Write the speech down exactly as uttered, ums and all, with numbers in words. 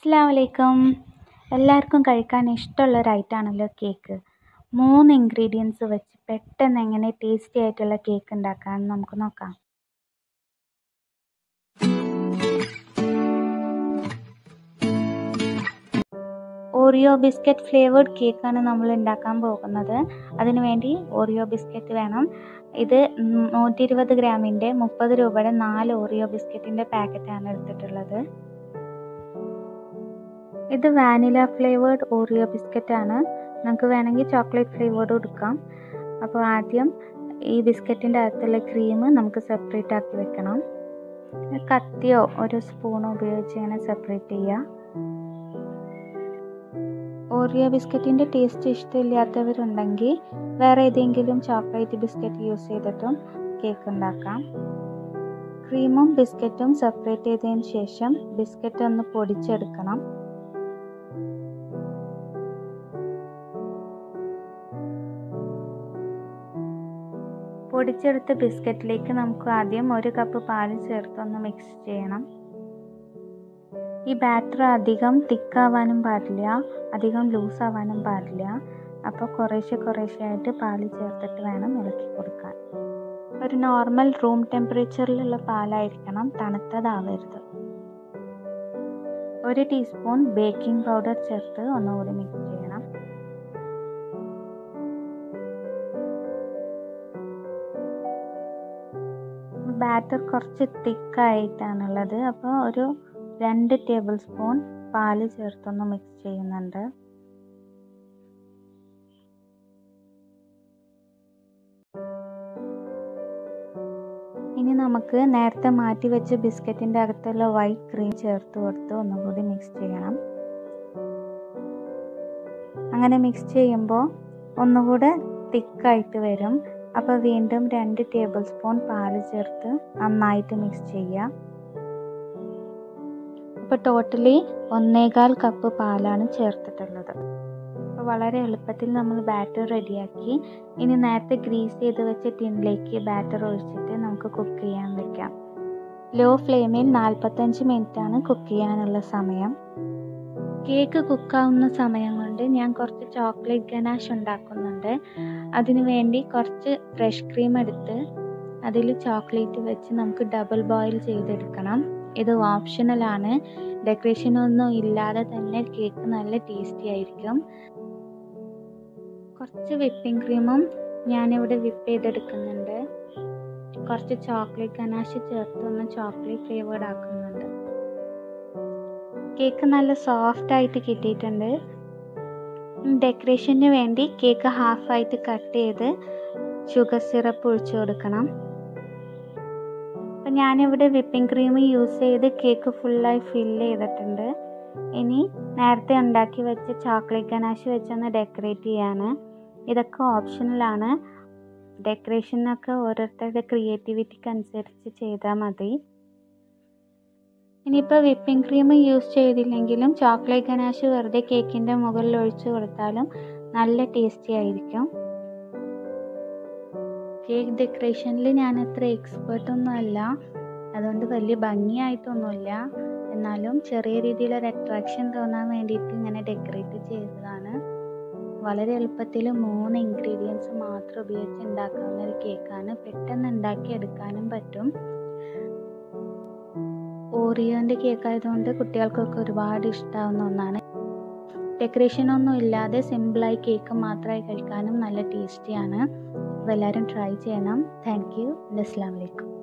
അസ്സലാമു അലൈക്കും. എല്ലാവർക്കും കഴിക്കാൻ ഇഷ്ടമുള്ള ഒരു ഐറ്റമാണല്ലോ കേക്ക്. മൂന്ന് ഇൻഗ്രീഡിയൻസ് വെച്ച് പെട്ടെന്ന് എങ്ങനെ ടേസ്റ്റി ആയിട്ടുള്ള കേക്ക് ഉണ്ടാക്കാമെന്ന് നമുക്ക് നോക്കാം. ഓറിയോ ബിസ്ക്കറ്റ് ഫ്ലേവേർഡ് കേക്കാണ് നമ്മൾ ഉണ്ടാക്കാൻ പോകുന്നത്. അതിനു വേണ്ടി ഓറിയോ ബിസ്ക്കറ്റ് വേണം. ഇത് നൂറ്റി ഇരുപത് ഗ്രാമിൻ്റെ മുപ്പത് രൂപയുടെ നാല് ഓറിയോ ബിസ്ക്കറ്റിൻ്റെ പാക്കറ്റാണ് എടുത്തിട്ടുള്ളത്. ഇത് വാനില ഫ്ലേവേർഡ് ഓറിയോ ബിസ്ക്കറ്റാണ്. നമുക്ക് വേണമെങ്കിൽ ചോക്ലേറ്റ് ഫ്ലേവേർഡും എടുക്കാം. അപ്പോൾ ആദ്യം ഈ ബിസ്ക്കറ്റിൻ്റെ അകത്തുള്ള ക്രീം നമുക്ക് സെപ്പറേറ്റ് ആക്കി വെക്കണം. കത്തിയോ ഒരു സ്പൂണോ ഉപയോഗിച്ച് ഇങ്ങനെ സെപ്പറേറ്റ് ചെയ്യുക. ഓറിയോ ബിസ്ക്കറ്റിൻ്റെ ടേസ്റ്റ് ഇഷ്ടമില്ലാത്തവരുണ്ടെങ്കിൽ വേറെ ഏതെങ്കിലും ചോക്ലേറ്റ് ബിസ്ക്കറ്റ് യൂസ് ചെയ്തിട്ടും കേക്ക് ഉണ്ടാക്കാം. ക്രീമും ബിസ്ക്കറ്റും സെപ്പറേറ്റ് ചെയ്തതിന് ശേഷം ബിസ്ക്കറ്റ് ഒന്ന് പൊടിച്ചെടുക്കണം. പൊടിച്ചെടുത്ത ബിസ്ക്കറ്റിലേക്ക് നമുക്ക് ആദ്യം ഒരു കപ്പ് പാല് ചേർത്തൊന്ന് മിക്സ് ചെയ്യണം. ഈ ബാറ്റർ അധികം തിക്കാവാനും പാടില്ല, അധികം ലൂസ് ആവാനും പാടില്ല. അപ്പോൾ കുറേശ്ശെ കുറേശ്ശെ ആയിട്ട് പാല് ചേർത്തിട്ട് വേണം ഇളക്കി കൊടുക്കാൻ. ഒരു നോർമൽ റൂം ടെമ്പറേച്ചറിലുള്ള പാലായിരിക്കണം, തണുത്തതാവരുത്. ഒരു ടീസ്പൂൺ ബേക്കിംഗ് പൗഡർ ചേർത്ത് ഒന്നുകൂടി മിക്സ് ചെയ്യണം. ബാറ്റർ കുറച്ച് തിക്കായിട്ടാണുള്ളത്. അപ്പോൾ ഒരു രണ്ട് ടേബിൾ സ്പൂൺ പാല് ചേർത്തൊന്ന് മിക്സ് ചെയ്യുന്നുണ്ട്. ഇനി നമുക്ക് നേരത്തെ മാറ്റി വെച്ച ബിസ്ക്കറ്റിൻ്റെ അകത്തുള്ള വൈറ്റ് ക്രീം ചേർത്ത് കൊടുത്ത് ഒന്നുകൂടി മിക്സ് ചെയ്യണം. അങ്ങനെ മിക്സ് ചെയ്യുമ്പോൾ ഒന്നുകൂടെ തിക്കായിട്ട് വരും. അപ്പോൾ വീണ്ടും രണ്ട് ടേബിൾ സ്പൂൺ പാല് ചേർത്ത് നന്നായിട്ട് മിക്സ് ചെയ്യുക. അപ്പോൾ ടോട്ടലി ഒന്നേകാൽ കപ്പ് പാലാണ് ചേർത്തിട്ടുള്ളത്. അപ്പോൾ വളരെ എളുപ്പത്തിൽ നമ്മൾ ബാറ്റർ റെഡിയാക്കി. ഇനി നേരത്തെ ഗ്രീസ് ചെയ്ത് വെച്ച ടിന്നിലേക്ക് ബാറ്റർ ഒഴിച്ചിട്ട് നമുക്ക് കുക്ക് ചെയ്യാൻ വെക്കാം. ലോ ഫ്ലെയിമിൽ നാൽപ്പത്തഞ്ച് മിനിറ്റാണ് കുക്ക് ചെയ്യാനുള്ള സമയം. കേക്ക് കുക്കാവുന്ന സമയം കൊണ്ട് ഞാൻ കുറച്ച് ചോക്ലേറ്റ് ഗനാഷ് ഉണ്ടാക്കുന്നുണ്ട്. അതിനു വേണ്ടി കുറച്ച് ഫ്രഷ് ക്രീം എടുത്ത് അതിൽ ചോക്ലേറ്റ് വെച്ച് നമുക്ക് ഡബിൾ ബോയിൽ ചെയ്തെടുക്കണം. ഇത് ഓപ്ഷണലാണ്. ഡെക്കറേഷനൊന്നും ഇല്ലാതെ തന്നെ കേക്ക് നല്ല ടേസ്റ്റി ആയിരിക്കും. കുറച്ച് വിപ്പിംഗ് ക്രീമും ഞാനിവിടെ വിപ്പ് ചെയ്തെടുക്കുന്നുണ്ട്. കുറച്ച് ചോക്ലേറ്റ് ഗനാഷ് ചേർത്ത് ഒന്ന് ചോക്ലേറ്റ് ഫ്ലേവേർഡ് ആക്കുന്നുണ്ട്. കേക്ക് നല്ല സോഫ്റ്റ് ആയിട്ട് കിട്ടിയിട്ടുണ്ട്. ഡെക്കറേഷന് വേണ്ടി കേക്ക് ഹാഫായിട്ട് കട്ട് ചെയ്ത് ഷുഗർ സിറപ്പ് ഒഴിച്ചു കൊടുക്കണം. അപ്പം ഞാനിവിടെ വിപ്പിംഗ് ക്രീം യൂസ് ചെയ്ത് കേക്ക് ഫുള്ളായി ഫില്ല് ചെയ്തിട്ടുണ്ട്. ഇനി നേരത്തെ ഉണ്ടാക്കി വെച്ച ചോക്ലേറ്റ് ഗനാഷ് വെച്ചൊന്ന് ഡെക്കറേറ്റ് ചെയ്യാണ്. ഇതൊക്കെ ഓപ്ഷണലാണ്. ഡെക്കറേഷനൊക്കെ ഓരോരുത്തരുടെ ക്രിയേറ്റിവിറ്റിക്ക് അനുസരിച്ച് ചെയ്താൽ മതി. ഇനിയിപ്പോൾ വിപ്പിംഗ് ക്രീം യൂസ് ചെയ്തില്ലെങ്കിലും ചോക്ലേറ്റ് ഗനാഷ് വെറുതെ കേക്കിൻ്റെ മുകളിൽ ഒഴിച്ച് കൊടുത്താലും നല്ല ടേസ്റ്റി ആയിരിക്കും. കേക്ക് ഡെക്കറേഷനിൽ ഞാൻ അത്ര എക്സ്പേർട്ടൊന്നും അല്ല, അതുകൊണ്ട് വലിയ ഭംഗിയായിട്ടൊന്നുമില്ല. എന്നാലും ചെറിയ രീതിയിലൊരു അട്രാക്ഷൻ തോന്നാൻ വേണ്ടിയിട്ട് ഇങ്ങനെ ഡെക്കറേറ്റ് ചെയ്തതാണ്. വളരെ എളുപ്പത്തിൽ മൂന്ന് ഇൻഗ്രീഡിയൻസ് മാത്രം ഉപയോഗിച്ച് ഉണ്ടാക്കാവുന്ന ഒരു കേക്കാണ്. പെട്ടെന്ന് ഉണ്ടാക്കി എടുക്കാനും പറ്റും. ഓറിയോൻ്റെ കേക്ക് ആയതുകൊണ്ട് കുട്ടികൾക്കൊക്കെ ഒരുപാട് ഇഷ്ടമാവുന്ന ഒന്നാണ്. ഡെക്കറേഷനൊന്നും ഇല്ലാതെ സിമ്പിളായി കേക്ക് മാത്രമായി കഴിക്കാനും നല്ല ടേസ്റ്റിയാണ്. അപ്പോൾ എല്ലാവരും ട്രൈ ചെയ്യണം. Thank you. അസ്സലാമു അലൈക്കും.